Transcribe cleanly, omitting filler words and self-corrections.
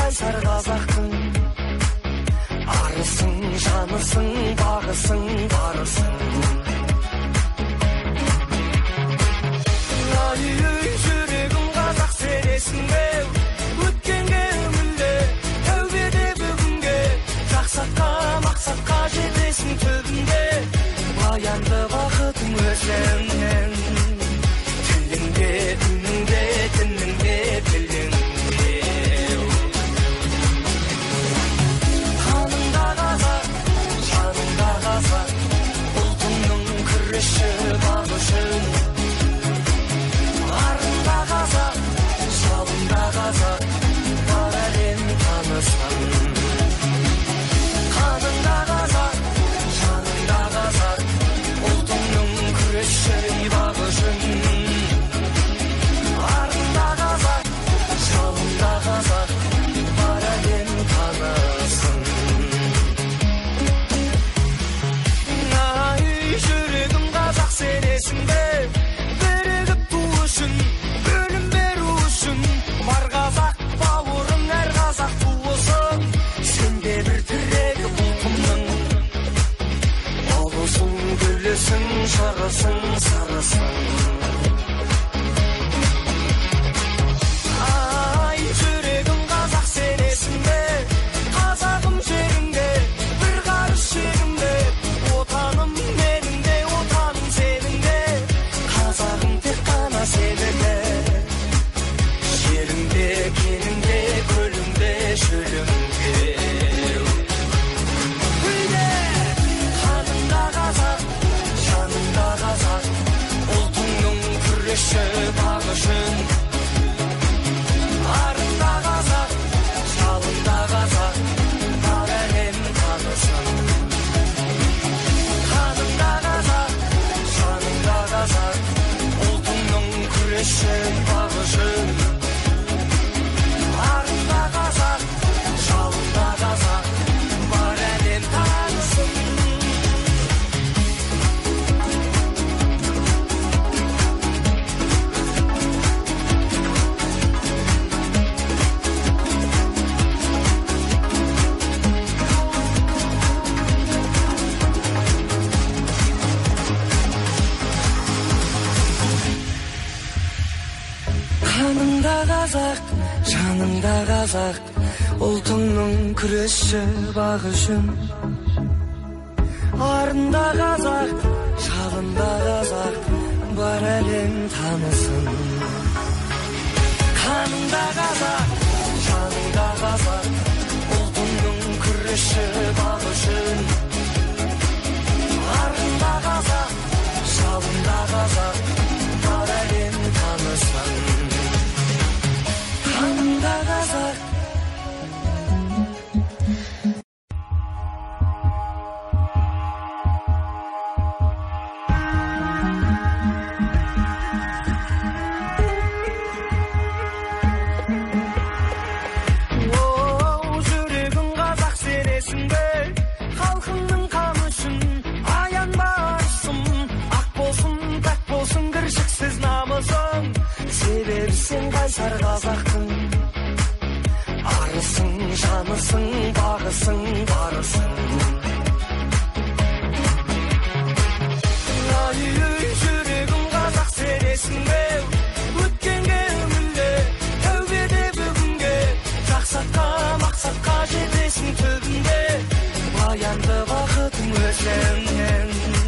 қайсар қазақтың, арысың, жанысың, бағысың, барысың. Ай, жүрегім қазақ сенесің бе, өткенге үмілде, тәубеде бүгінге, жақсатқа, мақсатқа жетесің түбінде, баянды бақытың өзіңнен. Тіліңде, үніңде, дініңде, тіліңде. Қаныңда қазақ, жаныңда қазақ, ұлтыңның күресі бақ үшін. Арында қазақ, жалында қазақ, бар әлем танысын. Қаныңда қазақ, жаныңда қазақ, ұлтыңның күресі бақ үшін. Арында қазақ, жалында қазақ, бар әлем танысын. Ай, жүрегім қазақ сенесің бе, бірігіп ту үшін, бөлім беру үшін. Бар қазақ бауырың, әр қазақ туысың, сенде бір тірегі ұлтымның. Ұлысың, гүлісің, жарысың, сарысың. Ай, жүрегім қазақ сенесің бе, қазағым жеріңде, бір қарыс жеріңде, отаным меніңде, отаным сеніңде, қазағым тек қана сеніде, жеріңде, кеніңде, көліңде, шөліңде. Қаныңда қазақ, жаныңда қазақ, ұлтыңның күресі бақ үшін. Арында қазақ, жалында қазақ, бар әлем танысын. Қаныңда қазақ, жаныңда қазақ, ұлтыңның күресі бақ үшін. Арында қазақ, жалында қазақ, бар әлем танысын. Қаныңда қазақ, жаныңда қазақ, ұлтыңның күресі бақ үшін. Арында қазақ, жалында қазақ, бар әлем танысын. Қаныңда қазақ, жаныңда қазақ, ұлтыңның күресі бақ үшін. Арында қазақ, жалында қазақ, бар әлем танысын. Қаныңда қазақ. Жүрегің қазақ сенесің бе, халқыңның қамы үшін, аянба арысым, ақ болсын, пәк болсын, кіршіксіз намысың. Себебі сен қайсар қазақтың, арысың, жанысың, бағысың, барысың. Ай, жүрегім қазақ сенесің бе, өткенге үмілде, тәубеде бүгінге, жақсатқа, мақсатқа жетесің түбінде, баянды бақытың өзіңнен.